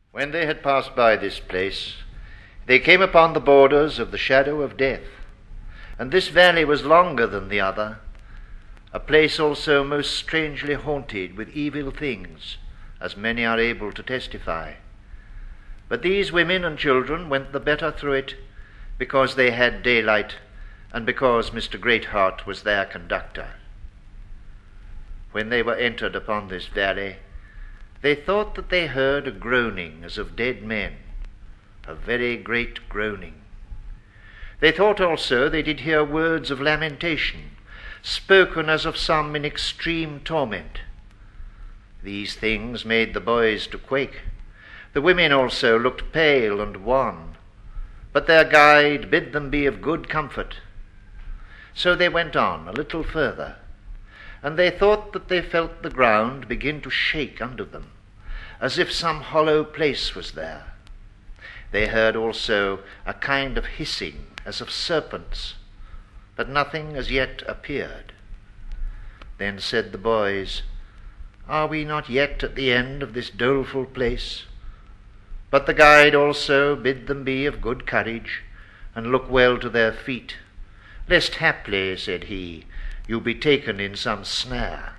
When they had passed by this place, they came upon the borders of the shadow of death. And this valley was longer than the other, a place also most strangely haunted with evil things, as many are able to testify. But these women and children went the better through it, because they had daylight, and because Mr. Greatheart was their conductor. When they were entered upon this valley, they thought that they heard a groaning as of dead men, a very great groaning. They thought also they did hear words of lamentation, spoken as of some in extreme torment. These things made the boys to quake. The women also looked pale and wan, but their guide bid them be of good comfort. So they went on a little further, and they thought that they felt the ground begin to shake under them, as if some hollow place was there. They heard also a kind of hissing as of serpents, but nothing as yet appeared. Then said the boys, "Are we not yet at the end of this doleful place?" But the guide also bid them be of good courage, and look well to their feet, lest haply, said he, you be taken in some snare.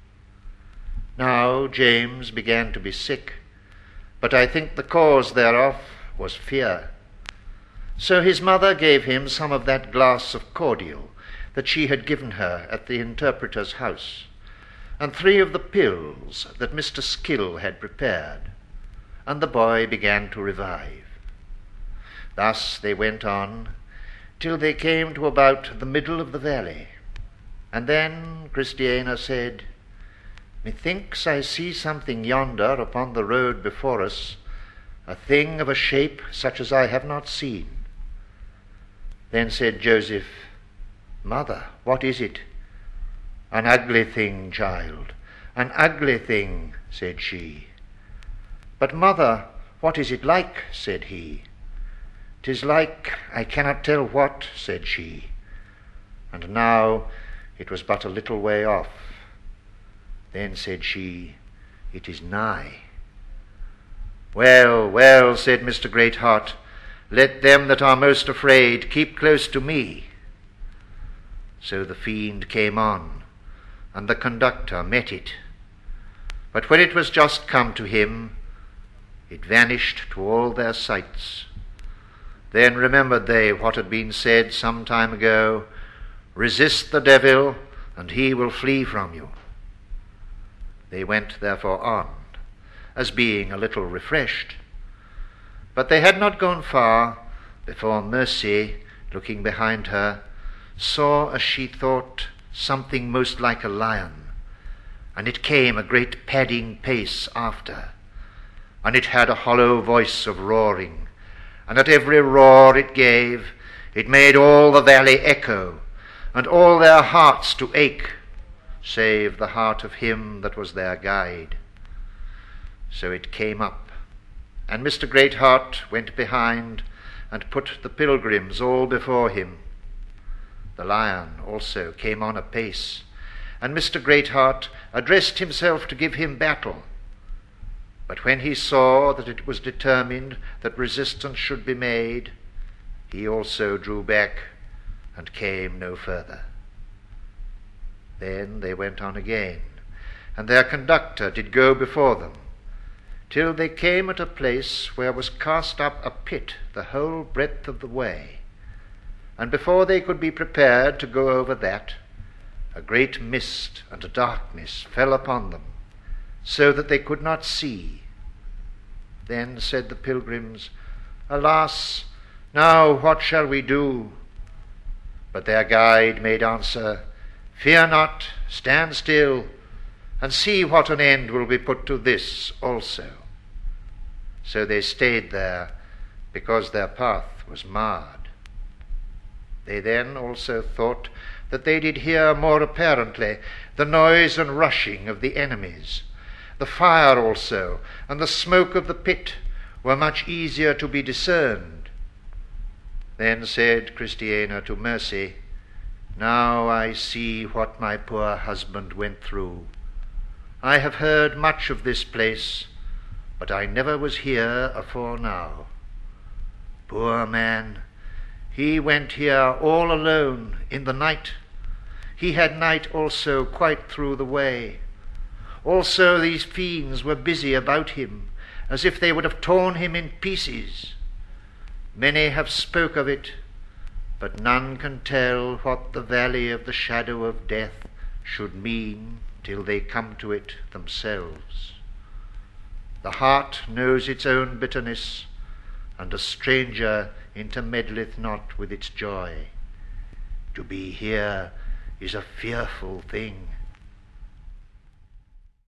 Now James began to be sick, but I think the cause thereof was fear. So his mother gave him some of that glass of cordial that she had given her at the interpreter's house, and 3 of the pills that Mr. Skill had prepared, and the boy began to revive. Thus they went on, till they came to about the middle of the valley. And then Christiana said, "Methinks I see something yonder upon the road before us, a thing of a shape such as I have not seen." Then said Joseph, "Mother, what is it?" "An ugly thing, child, an ugly thing," said she. "But, mother, what is it like?" said he. "'Tis like I cannot tell what," said she. And now it was but a little way off. Then said she, "It is nigh." "Well, well," said Mr. Greatheart, "let them that are most afraid keep close to me." So the fiend came on, and the conductor met it. But when it was just come to him, it vanished to all their sights. Then remembered they what had been said some time ago, "Resist the devil, and he will flee from you." They went therefore on, as being a little refreshed. But they had not gone far before Mercy, looking behind her, saw, as she thought, something most like a lion, and it came a great padding pace after, and it had a hollow voice of roaring, and at every roar it gave, it made all the valley echo, and all their hearts to ache, save the heart of him that was their guide. So it came up, and Mr. Greatheart went behind, and put the pilgrims all before him. The lion also came on apace, and Mr. Greatheart addressed himself to give him battle. But when he saw that it was determined that resistance should be made, he also drew back, and came no further. Then they went on again, and their conductor did go before them, till they came at a place where was cast up a pit the whole breadth of the way. And before they could be prepared to go over that, a great mist and a darkness fell upon them, so that they could not see. Then said the pilgrims, "Alas, now what shall we do?" But their guide made answer, "Fear not, stand still, and see what an end will be put to this also." So they stayed there, because their path was marred. They then also thought that they did hear more apparently the noise and rushing of the enemies. The fire also, and the smoke of the pit were much easier to be discerned. Then said Christiana to Mercy, "Now I see what my poor husband went through. I have heard much of this place, but I never was here afore now. Poor man, he went here all alone in the night. He had night also quite through the way. Also these fiends were busy about him, as if they would have torn him in pieces. Many have spoke of it, but none can tell what the valley of the shadow of death should mean till they come to it themselves. The heart knows its own bitterness, and a stranger intermeddleth not with its joy. To be here is a fearful thing.